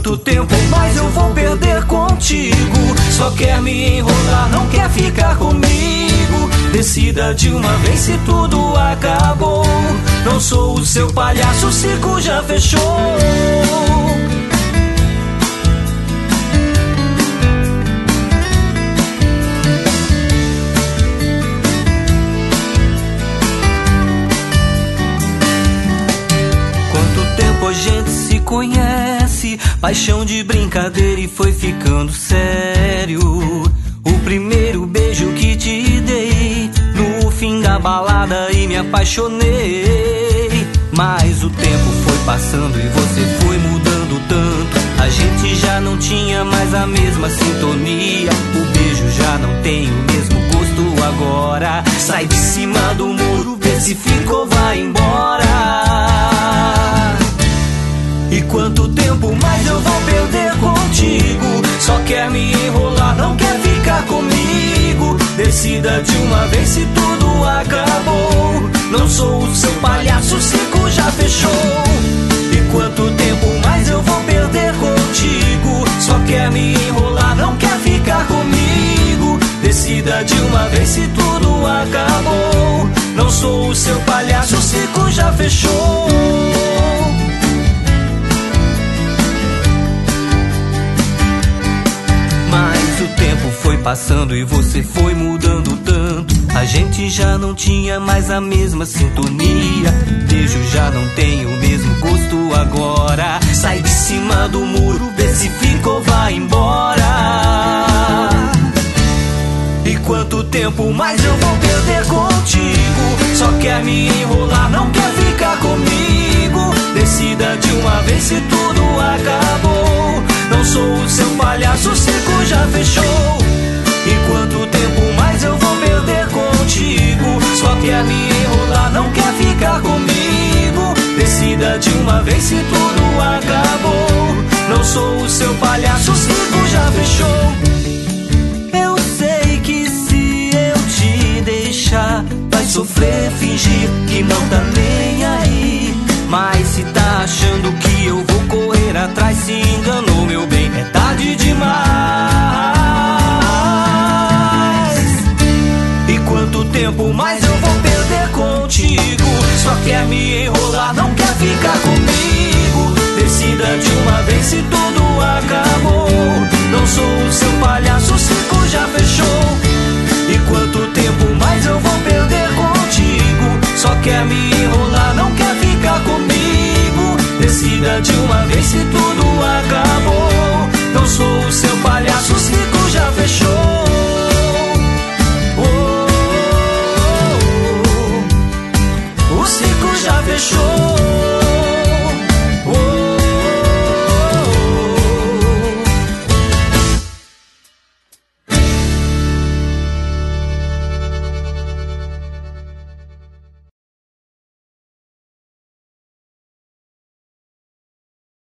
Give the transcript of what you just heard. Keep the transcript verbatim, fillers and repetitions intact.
quanto tempo mais eu vou perder contigo? Só quer me enrolar, não quer ficar comigo. Decida de uma vez se tudo acabou. Não sou o seu palhaço, o circo já fechou. A gente se conhece, paixão de brincadeira e foi ficando sério. O primeiro beijo que te dei no fim da balada e me apaixonei. Mas o tempo foi passando e você foi mudando tanto. A gente já não tinha mais a mesma sintonia. O beijo já não tem o mesmo gosto agora. Sai de cima do muro, vê se ficou, vai embora. E quanto tempo mais eu vou perder contigo? Só quer me enrolar, não quer ficar comigo. Decida de uma vez se tudo acabou. Não sou o seu palhaço, o circo já fechou. E quanto tempo mais eu vou perder contigo? Só quer me enrolar, não quer ficar comigo. Decida de uma vez se tudo acabou. Não sou o seu palhaço, o circo já fechou. Mas o tempo foi passando e você foi mudando tanto. A gente já não tinha mais a mesma sintonia. Beijo já não tem o mesmo gosto agora. Sai de cima do muro, vê se ficou, vai embora. E quanto tempo mais eu vou perder contigo? Só quer me enrolar, não quer ficar comigo. Decida de uma vez se tudo acabou. Não sou o seu palhaço, o circo já fechou. E quanto tempo mais eu vou perder contigo? Só quer me enrolar, não quer ficar comigo. Decida de uma vez se tudo acabou. Não sou o seu palhaço, o circo já fechou. Eu sei que se eu te deixar, vai sofrer, fingir que não tá nem aí. Mas se tá achando que eu vou correr atrás, se enganou, meu bem, é tarde demais. E quanto tempo mais eu vou perder contigo? Só quer me enrolar, não quer ficar comigo. Decida de uma vez se tudo acabou. Não sou o seu palhaço, o circo já fechou. E quanto tempo mais eu vou perder contigo? Só quer me enrolar, não quer ficar comigo. Decida de uma vez se tudo acabou. Não sou o seu palhaço, o circo já fechou.